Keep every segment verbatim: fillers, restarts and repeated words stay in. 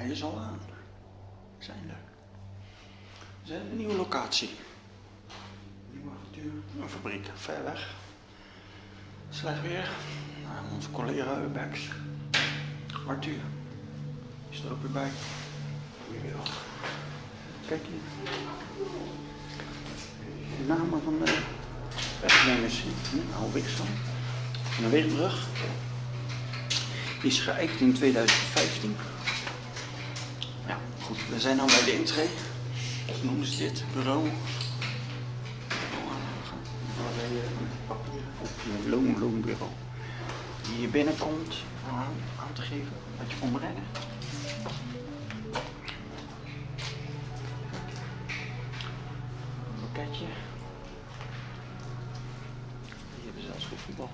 Hij is al aan. We zijn er. We zijn op een nieuwe locatie. Nieuwe avontuur. Een fabriek, ver weg. Slecht weer. Nou, onze collega Ubex. Arthur. Is er ook weer bij. Goedemiddag. Kijk hier. De namen van de werknemers. Nou, Wigstand. Van de Weegbrug. Die is geëikt in tweeduizend vijftien. Ja, goed. We zijn nu bij de intree. Hoe noemen ze dit? Bureau. Een loon, loonbureau. Die hier binnenkomt aan, aan te geven wat je kon brengen. Een pakketje. Die hebben zelfs gevoetbald.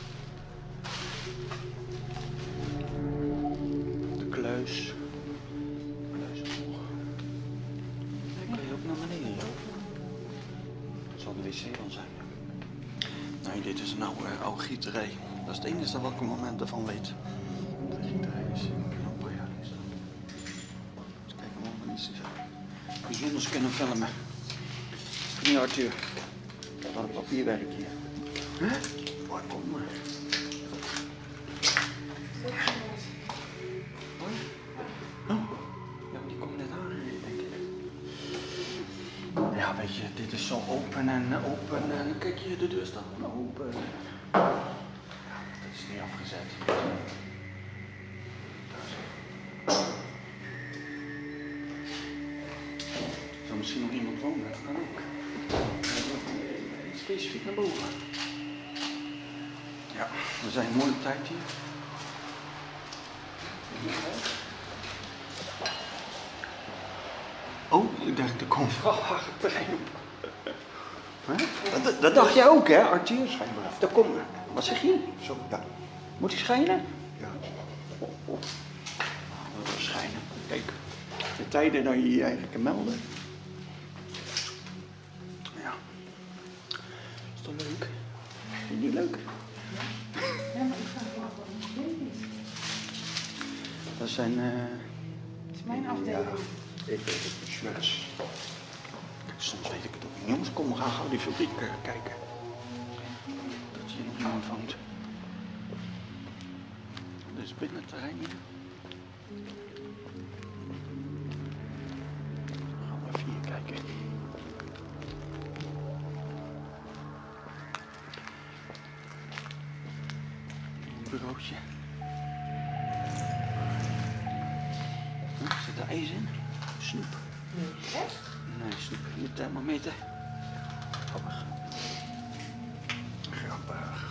De kluis. Kluis omhoog. Dan kan je ook naar beneden lopen. Dat zal de wc dan zijn. Nee, dit is een oude, oude gieterij. Dat is het enige wat ik op moment ervan weet. De gieterij is al een paar jaar is dat. Dus kijken of we iets bijzonders kunnen filmen. Niet Arthur. Wat een papierwerk hier. Huh? Oh, kom maar. Oh, ja, maar die komt net aangereden, denk ik. Ja, weet je, dit is zo open en open en kijk je, de deur staat gewoon open. Ja, dat is niet afgezet. Er zou misschien nog iemand wonen, dat kan ook. Iets specifiek naar boven. Ja, we zijn mooi op tijd hier. Oh, ik dacht, er komt vrachtwagenterrein op. Huh? Dat, dat dacht jij ook, hè, Arthur? Schijnbaar. Dat komt. Wat zeg je? Zo, ja. Moet hij schijnen? Ja. Dat wil schijnen. Kijk, de tijden dat je je eigenlijk kan melden. Ja. Is toch leuk? Vind je die leuk? Ja, maar ik vraag me af wat het is. Dat zijn... Uh... Dat is mijn afdeling. Ja, ik weet het, shirts. Soms weet ik het ook niet. Jongens, kom, we gaan gauw die fabriek uh, kijken. Dat hier nog iemand woont. Dit is binnen het terrein hier. Dan gaan we even hier kijken. Een bureautje. Huh, zit er ijs in? Snoep. Nee, echt? Nee, snoep. Hier thermometer. Grappig. Grappig.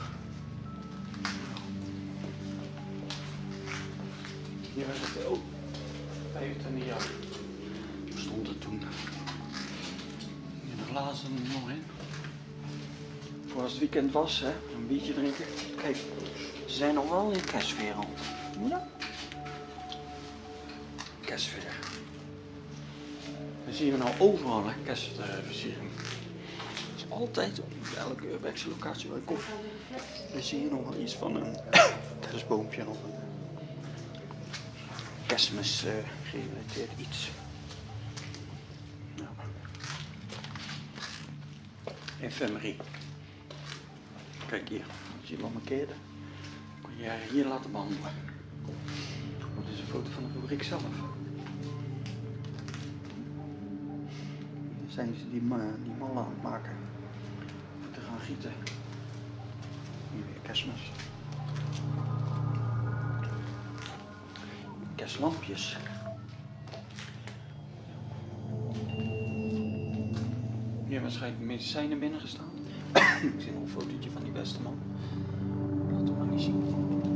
Hier was het ook. vijfentwintig jaar. Stond er toen. Hier de glazen nog in. Voor als het weekend was, hè, een biertje drinken. Kijk, ze zijn nog wel in de kerstwereld. Ja. Kerstsfeer. Dat zien we nou overal, hè, kerstversiering. Dus altijd, op elke Urbexse locatie waar ik kom, dan zie je nog wel iets van een kerstboompje of een kerstmis uh, gerelateerd iets. Ja. Infirmerie. Kijk hier, als je het al markeerde, kon je je hier laten behandelen. Dit is een foto van de fabriek zelf. Zijn ze die, die mallen aan het maken om te gaan gieten. Hier weer kerstmis. Kerstlampjes. Hier hebben waarschijnlijk medicijnen binnengestaan. Ik zie nog een fotootje van die beste man. Laat hem maar niet zien.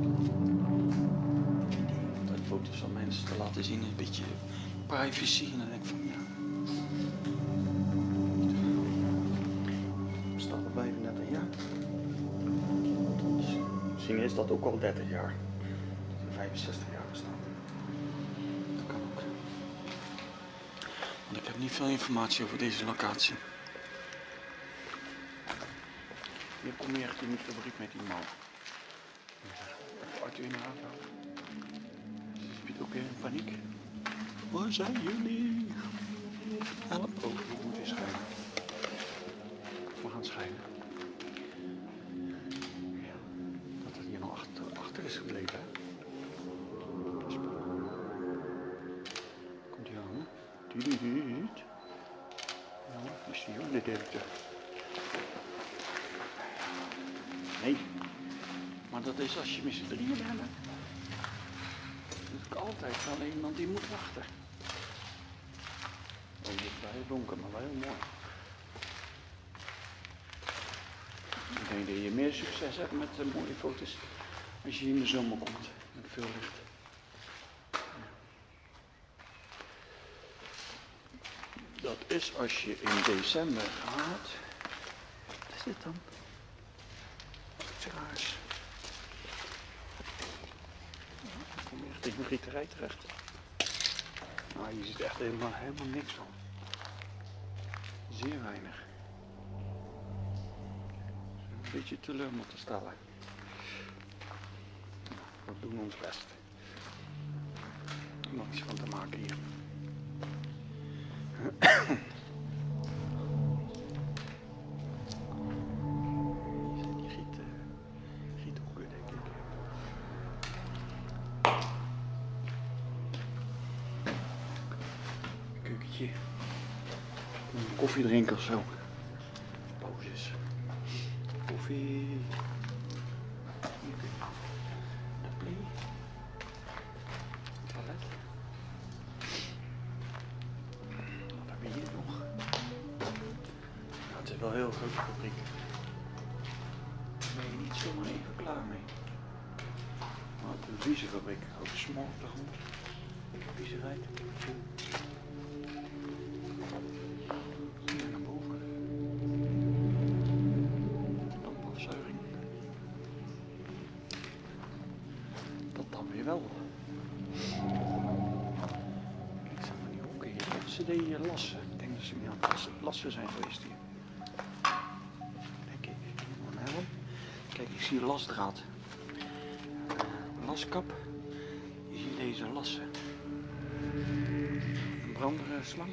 Dat foto's van mensen te laten zien is een beetje privacy. En dan denk ik van ja. Staat er vijfendertig jaar. Misschien is dat ook al dertig jaar. Dat er vijfenzestig jaar bestaat. Dat kan ook. Want ik heb niet veel informatie over deze locatie. Hier kom je echt in die fabriek met die man. Arthur in de auto. Ze spiet ook weer in paniek. Waar zijn jullie? Help. Oh, ik moet weer schijnen. We gaan schijnen. Ja, dat het hier nog achter, achter is gebleven. Hè? Komt hij aan? Tududuut. Ja, is die ook de derde. Nee. Maar dat is als je met z'n drieën bent. Dat is altijd alleen iemand die moet wachten. Oh, het is wel heel donker, maar wel heel mooi. Ik denk dat je meer succes hebt met uh, mooie foto's als je in de zomer komt met veel licht. Dat is als je in december gaat. Wat is dit dan? Iets raars. Dan kom je echt in een gieterij terecht. Nou, je ziet echt helemaal, helemaal niks van. Zeer weinig. Een beetje teleur moeten stellen. We doen ons best. Om er iets van te maken hier. Hier zijn die giet, uh, giethoeken, denk ik. Keukentje. Een koffie drinken of zo. Pauzes. Koffie. Hier kun je de play. Toilet. Wat hebben we hier nog? Nou, het is wel een heel grote fabriek. Daar ben je niet zomaar even klaar mee. Maar het is een vieze fabriek. Ook smog op de grond. Viezigheid. Hier naar boven. Landbouwzuiging. Dat dan weer wel. Kijk, zijn maar die hoeken hier. Ze deden lassen. Ik denk dat ze niet aan het lassen, lassen zijn geweest hier. Denk ik. Een helm. Kijk, ik zie lasdraad. Uh, laskap. Je ziet deze lassen. Een branderslang.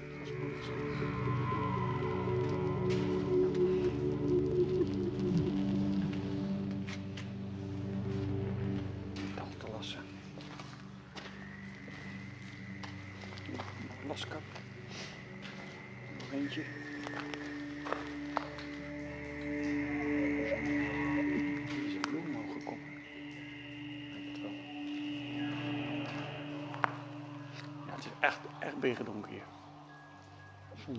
Tal te lassen. Nog laskap. Nog eentje. Deze vloer mogen komen. Lijkt het wel. Ja, het is echt, echt begendonker hier. Zonde.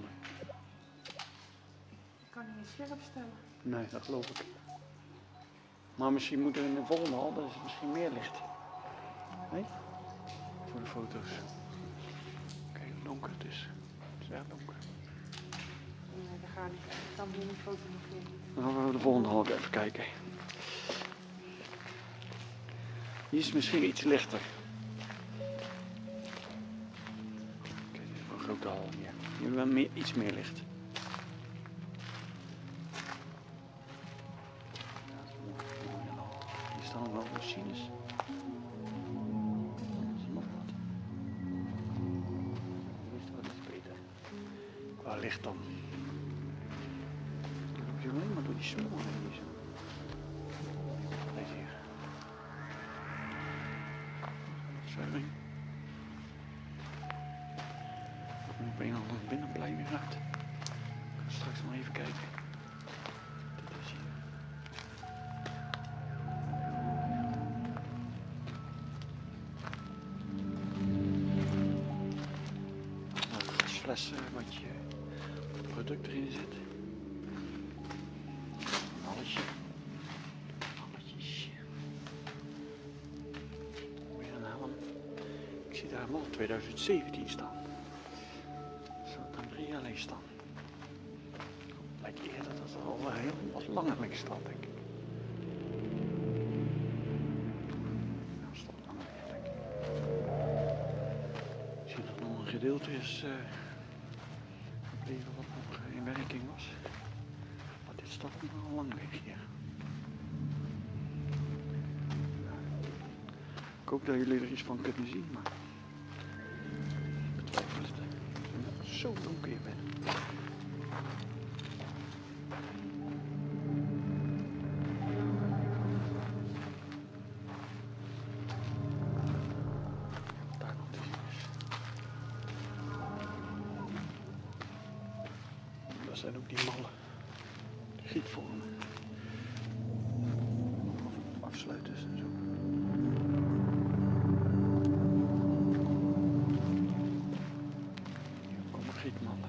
Ik kan niet scherp stellen. Nee, dat geloof ik. Maar misschien moeten we in de volgende hal, dat is misschien meer licht. Nee? Voor de foto's. Kijk hoe donker het is. Het is echt donker. Nee, dat gaat niet. Ik kan hier niet fotograferen. Dan gaan we de volgende hal even kijken. Hier is het misschien iets lichter. Kijk, dit is wel een grote hal hier. Hier hebben we meer, iets meer licht. Ja, dat is mooi. Mooie hal. Hier staan wel machines. Dat is nog wat. Hier is het wel iets beter. Qua licht dan. Dan loop je alleen maar door die smoren hier zo. Deze hier. Zuivering. Ik moet op een of ander binnenplein weer uit. Ik ga straks nog even kijken. Dit is hier. Nou, een gasfles uh, wat je wat product erin zit. Een halletje. Halletjes. Weer een helm. Ik zie daar wel twintig zeventien staan. Zou het dan drie alleen staan? Lijkt eerder dat het al wel heel wat langer links staat, denk ik. Ja, staat langer weg, denk ik. Ik zie dat nog een gedeelte is uh, gebleven wat nog in werking was. Maar dit staat nog al lang weg hier. Ik hoop dat jullie er iets van kunnen zien, maar zo donker je bent. Daar nog te zien is. Dat zijn ook die malle gietvormen. Afsluiters en zo. Hier komen gietmallen.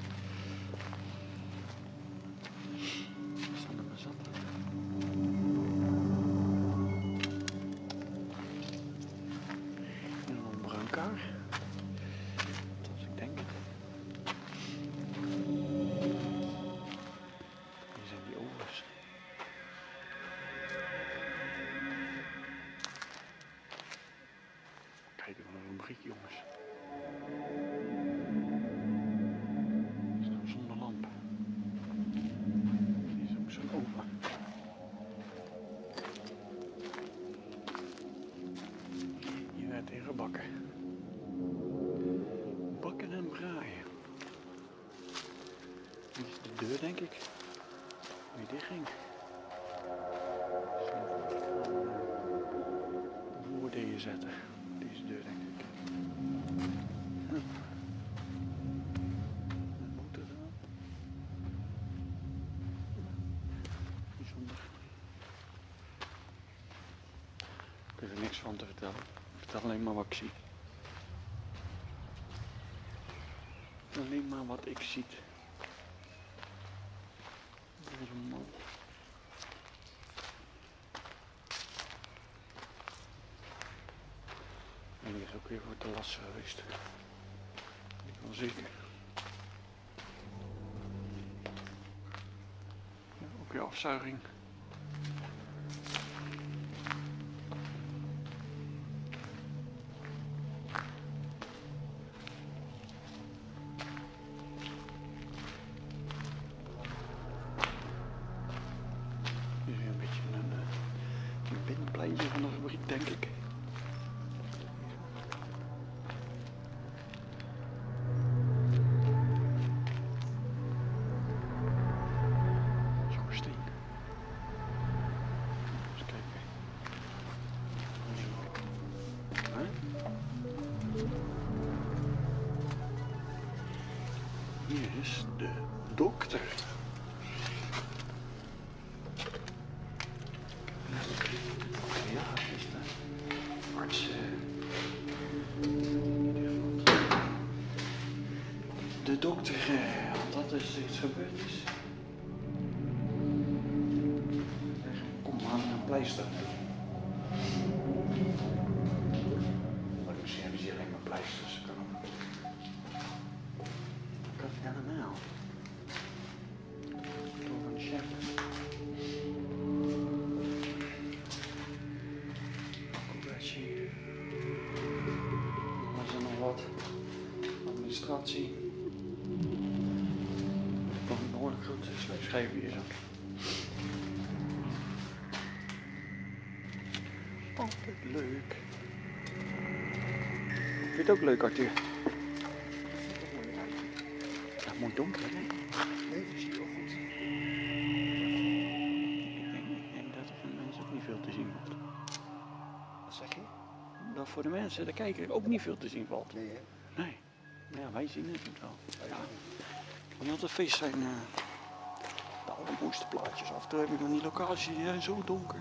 Er staan er maar zat. En dan een brancard. Zoals ik denk. Hier zijn die ovens. Kijk even naar een briek, jongens. Die is nou zonder lamp. Die is ook zo'n oven. Hier werd in gebakken. Bakken en braaien. Dit is de deur, denk ik. Wie dicht ging. De voordelen zetten. Deze deur, denk ik. Hm. Met motor eraan. Bijzonder. Ik heb er niks van te vertellen. Ik vertel alleen maar wat ik zie. Alleen maar wat ik zie. Dat is een man. En die is ook weer voor te lassen geweest. Ik wel zeker. Ja, ook weer afzuiging. Hier is weer een beetje een, een binnenpleintje van de fabriek, denk ik. Schoorsteen. Eens kijken. Huh? Hier is de dokter. Ja, is de arts. eh, De dokter, eh, want dat is iets gebeurd is. Kom maar een pleister. Maar misschien hebben ze alleen maar pleisters. Kan ook. Kan het helemaal. Door een chef. Courage. Dan is er nog wat administratie. Nog een behoorlijk grote schrijf hier zo. Altijd leuk. Vind je het ook leuk, Arthur? Ja, mooi donker, hè? Nee, dat is heel goed. Ik denk, ik denk dat er voor de mensen ook niet veel te zien valt. Wat zeg je? Dat voor de mensen, de kijker, ook niet veel te zien valt. Nee, hè? Nee. Maar ja, wij zien het niet wel. Ja. Het kan altijd feest zijn. Uh, de allermooiste plaatjes af te hebben van die locaties, die zijn zo donker.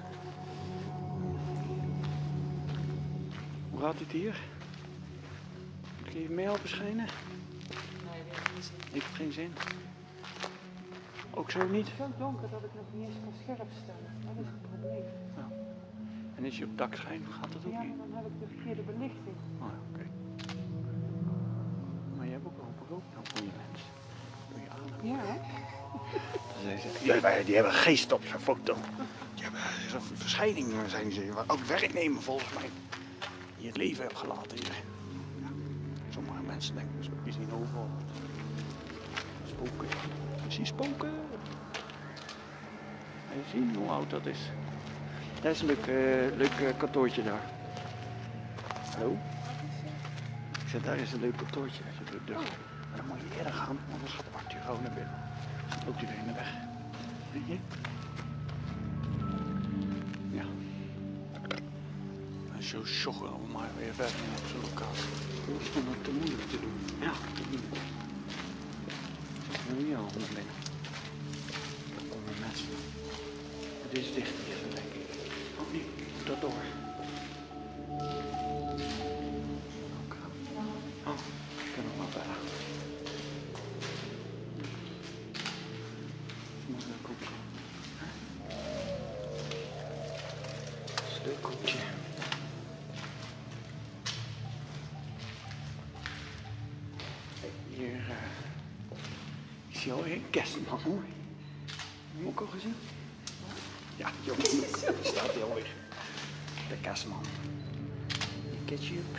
Hoe gaat het hier? Kun je mee helpen schijnen? Nee, die heeft niet zin. Ik heb geen zin. Ook zo niet? Het is zo donker dat ik nog niet eens kan scherp stellen. Dat is het probleem. Nou. En als je op het dak schijnt, gaat dat ook Ja, niet? maar dan heb ik de verkeerde belichting. Oh, ja, oké. Maar je hebt ook wel een rook dan voor je mens. Door je adem. Ja, hè? Ja, wij- die hebben geest op zijn foto. Die hebben zo'n verschijning, zijn ze. Ook werknemer volgens mij. Die het leven hebben gelaten hier. Ja. Sommige mensen denken zo, die zien overal spoken. Je ziet spoken. En je ziet hoe oud dat is. Dat is een leuk, uh, leuk uh, kantoortje daar. Hallo? Ik zeg, daar is een leuk kantoortje. Als je door de deur. Dan moet je eerder gaan, anders gaat Arthur gewoon naar binnen. Dan loopt hij weer in de weg. Weet je? Ja. En zo sjoggen we maar weer verder op zo'n locatie. Dat is gewoon te moeilijk te doen. Ja, te moeilijk. Nu niet al naar binnen. Dan komen mensen. Het is dicht hier, denk ik. Ook niet. Dat door. Oké. Oh, ik kan nog wel verder. Moeilijk koekje. Steukkoekje. Hier. Uh, ik zie alweer een kerstman hoor. Heb je hem ook al gezien? Ja, jongen, staat hij alweer. De kerstman. Die ketchup.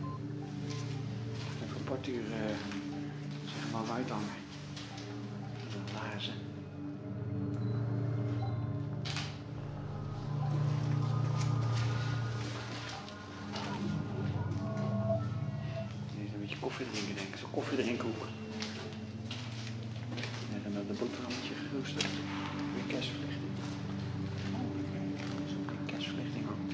Even een paar uur uh, zeg maar uithangen. De laarzen. Dit is een beetje koffie drinken denk ik. Zo'n koffie drinken ook. En dan een boterhammetje geroosterd. Weer kerstverlichting. Zo'n kerstverlichting ook.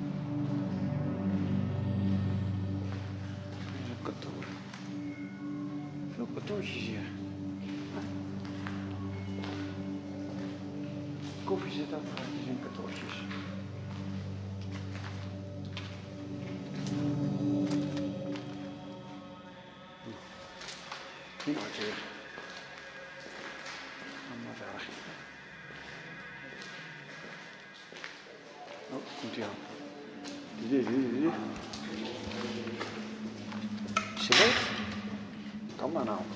Weer een kantoor. Veel kantoortjes hier. Koffie zit ook vaakjes in kantoortjes. Nu Arthur. Gaan maar verder. Oh, komt hij aan. Is hij leeg? Kan maar nou.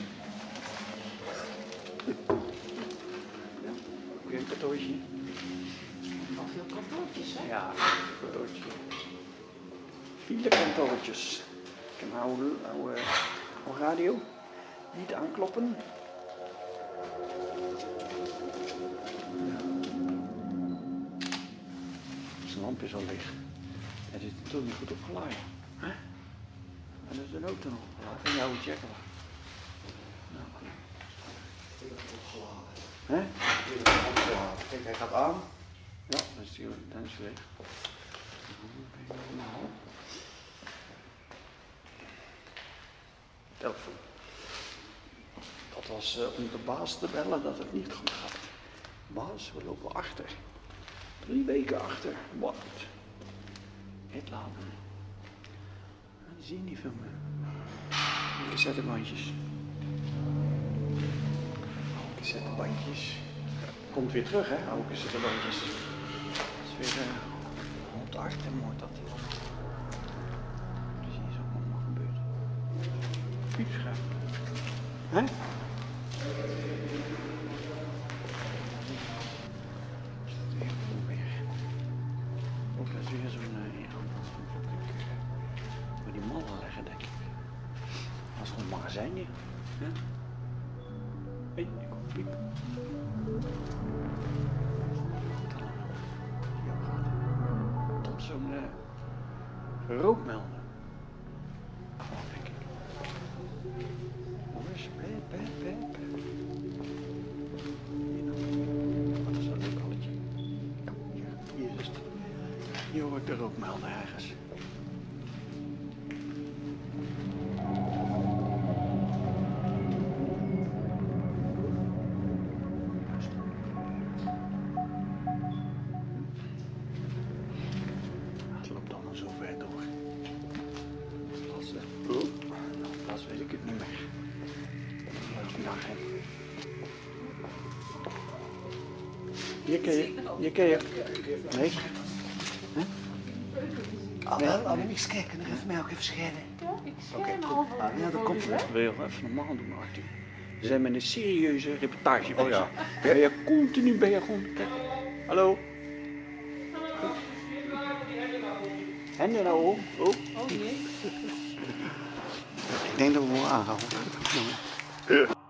Ja, weer een kantoortje. Al veel kantoortjes, hè? Ja, een kantoortje. Viele kantoortjes. Ik heb een oude, oude, oude radio. Niet aankloppen. Zijn lamp is al licht. Het is natuurlijk niet goed opgeladen. Hè? En dat is de auto nog opgeladen. En jouw checken. Nou. Hè? Kijk, hij gaat aan. Ja, dan is hij dan is hij weg. Nou. Telefoon. Dat was uh, om de baas te bellen dat het niet goed gaat. Baas, we lopen achter. Drie weken achter. Wat? Het laten. Die zie je niet veel meer. Cassettebandjes. Oude cassettebandjes. Komt weer terug, hè? Oude cassettebandjes. Dat is weer uh, honderdacht en mooi dat. Dus hier is ook allemaal gebeurd. Fietsscherm. Hè? Ook dat is weer zo'n uh, ja, maar die mallen leggen denk ik. Dat is gewoon een magazijnje. Ja? Hé, ik kom piep. Tot zo'n uh, rookmelder. Oh, denk ik. Jongens, pep, pep, pep. Hier nou. Wat is dat leuk alletje? Ja, hier, hier is het. Hier hoort de rookmelder ergens. Het loopt allemaal zo ver door. Plaats, oh, nou, plaats weet ik het niet meer. Laat je daarheen. Hier kun je, hier kun je, nee. Ah, wel, laten we eens kijken. Nog even mij ook even scheren. Ja, ik scherm Oké. al van Ah, ja, dat komt wel. Wil je even normaal doen, Arthur? We zijn met een serieuze reportage bezig. Oh ja. Ben je continu ben je gewoon. Kijk. Hallo? Handen nou op. Oh. Oh jee. Ik denk dat we wel aanhouden.